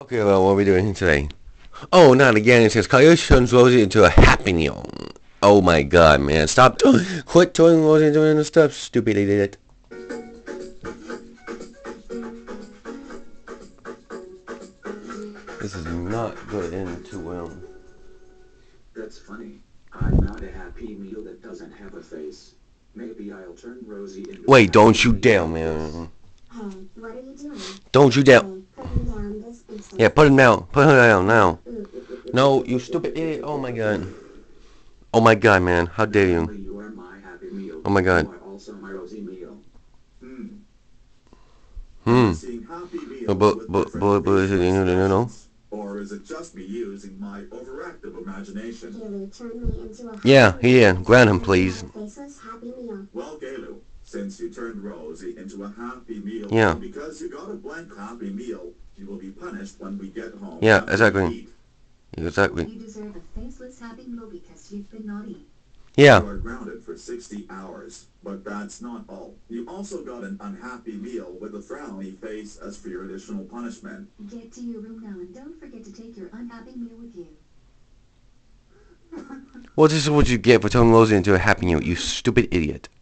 Okay, well, what are we doing today? Oh, not again. It says Caillou turns Rosie into a happy meal. Oh my god, man. Stop. Quit turning Rosie into the stuff, stupid idiot. This is not going to end too well. That's funny. I'm not a happy meal that doesn't have a face. Maybe I'll turn Rosie into Wait, a don't happy you meal dare, like this. man. Hey, what are you doing? Don't you dare. Hey, put him down this instant. Yeah, put him down. Put him down now. Mm, mm, mm, mm, No, mm, you mm, stupid mm, idiot. mm, Oh my mm, god. mm. Oh my god, man. How dare Not you? only you are my happy meal, Oh my god. you are also my Rosie meal. Hmm. Hmm. Seeing happy meals But, with different is it, facial no? expressions? Or is it just me using my overactive imagination? Caillou, turn me into a happy Yeah, meal. grant him, Turn me please. into a faceless happy meal. Well, Caillou, since you turned Rosie into a happy meal, Yeah. because you got a blank happy meal, you will be punished when we get home. Yeah, after exactly. we eat. Exactly. You deserve a faceless happy meal because you've been naughty. Yeah. You are grounded for 60 hours. But that's not all. You also got an unhappy meal with a frowny face as for your additional punishment. Get to your room now and don't forget to take your unhappy meal with you. Well, this is what you get for turning Rosie into a happy meal, you stupid idiot.